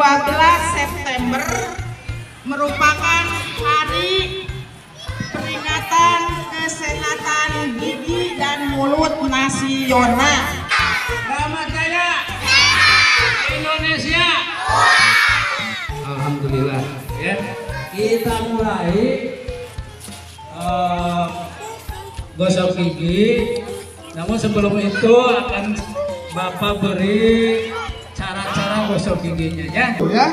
September merupakan hari peringatan kesehatan gigi dan mulut nasional. Selamat Jaya Indonesia. Alhamdulillah ya. Kita mulai gosok gigi. Namun sebelum itu akan Bapak beri cara-cara gosok giginya ya. Ya.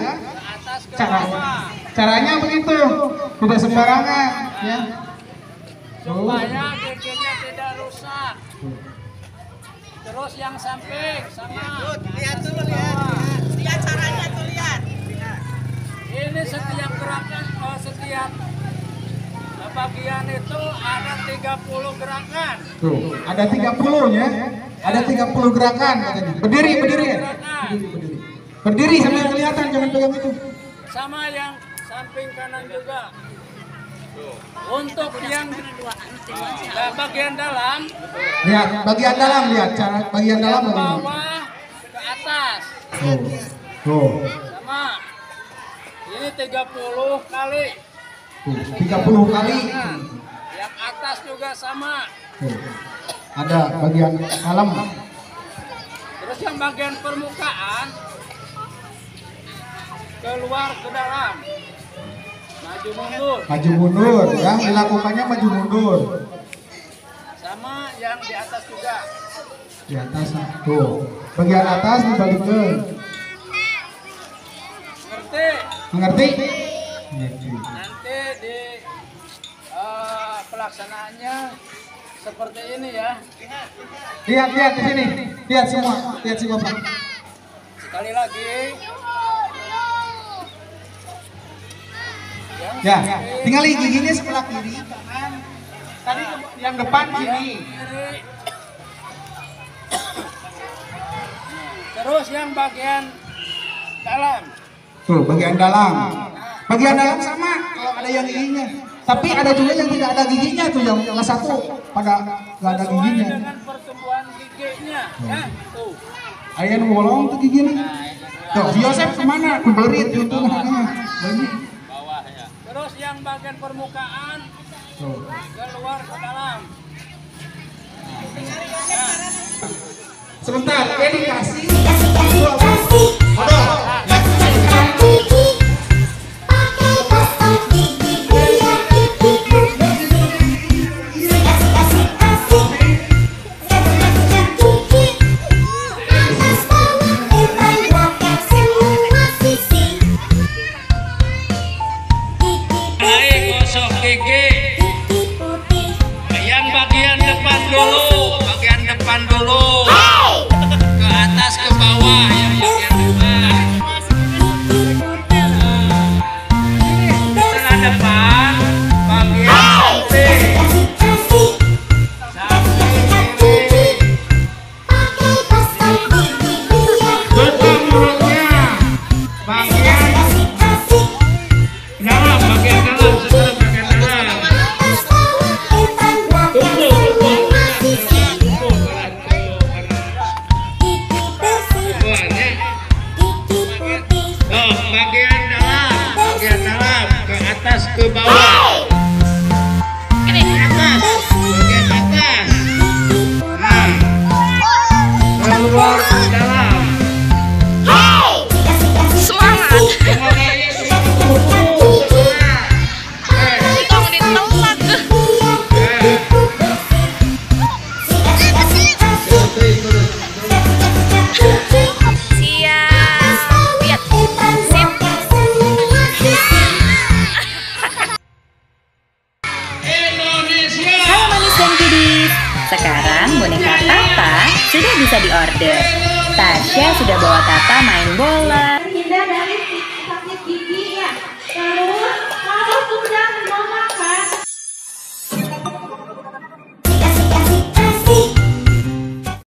Caranya begitu, tidak sembarangan ya. Supaya giginya tidak rusak. Terus yang samping sama. Lihat dulu, lihat caranya tuh, lihat. Ini setiap gerakan, setiap bagian itu ada 30 gerakan. Tuh, ada 30 ya. Ada 30 gerakan katanya. Berdiri. Berdiri sambil kelihatan, jangan pegang itu. Sama yang samping kanan juga. Untuk yang bagian dalam, Lihat, bagian dalam lihat cara bagian dalam ke bagaimana. bawah ke atas. Tuh. Sama. Ini 30 kali. Tuh, 30 kali. Yang atas juga sama. Tuh. Ada bagian dalam. Terus yang bagian permukaan keluar ke dalam. Maju mundur. Maju mundur, yang dilakukannya maju mundur. Sama yang di atas juga. Di atas tuh. Bagian atas dibalikkan. Ngerti? Mengerti? Nanti di pelaksanaannya seperti ini ya. Lihat di sini. Lihat semua. Lihat si Bapak. Sekali lagi. Ya, tinggal giginya sebelah kiri, kanan. Tadi yang depan sini. Kiri. Terus yang bagian dalam. Tuh, bagian dalam. Bagian dalam sama kalau ada yang giginya. Tapi ada juga yang tidak ada giginya tuh, yang satu pada nggak ada Sesuai giginya. dengan pertumbuhan giginya. Ya, tuh. Ada yang bolong tuh giginya. Tuh, si Yosef kemana? Keberit itu tengahnya. Lagi. Terus yang bagian permukaan Tuh. keluar ke dalam. Sebentar, ini kasih. Gosok gigi. Yang bagian depan dulu. Ke atas ke bawah yang bagian depan. Setelah depan bagian samping kiri. Tutup mulutnya. Bagian dalam, bagian dalam, setelah bagian dalam. Bagian dalam ke atas ke bawah. Atas, bagian atas. Nah, keluar ke dalam. Sekarang boneka Tata sudah bisa diorder. Tasya sudah bawa Tata main bola. Terhindar dari